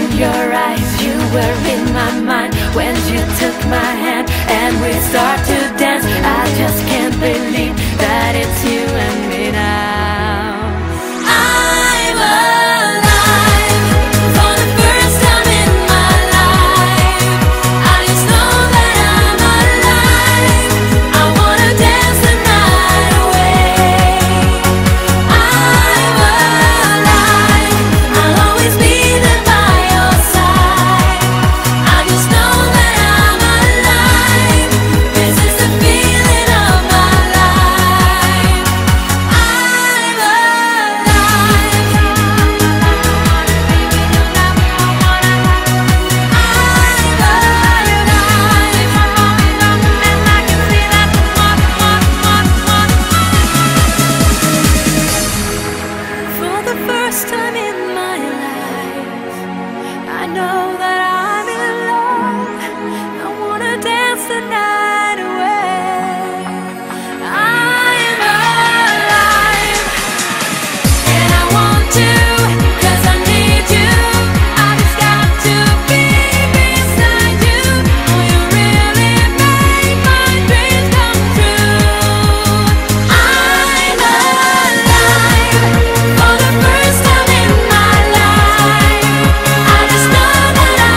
in your eyes, you were in my mind when you took my hand and we start to dance. I just can't believe that it's you and me now. I'm alive for the first time in my life. I just know that I'm alive. I wanna dance the night away. I'm alive, I'll always be there by your side. I just know that I'm alive. This is the feeling of my life. I'm for the first time in my life, I know that I'm in love. I wanna dance the night away. I'm alive, and I want to, 'cause I need you. I just got to be beside you. Oh, you really make my dreams come true. I'm alive for the first time in my life. I just know that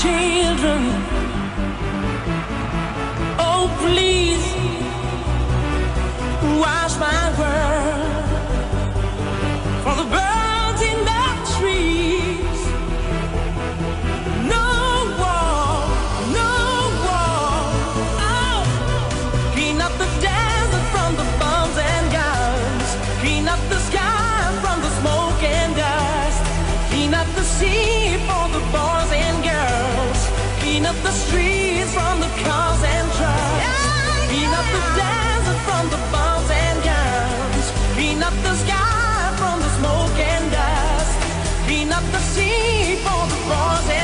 children. Oh, please wash my world for the birds in the trees. No war, no war. Oh, clean up the desert from the bombs and guns. Clean up the sky from the smoke and dust. Clean up the sea for the boys and girls. Clean up the streets from the cars and trucks. Clean up the desert from the bombs and guns. Clean up the sky from the smoke and dust. Clean up the sea for the boys and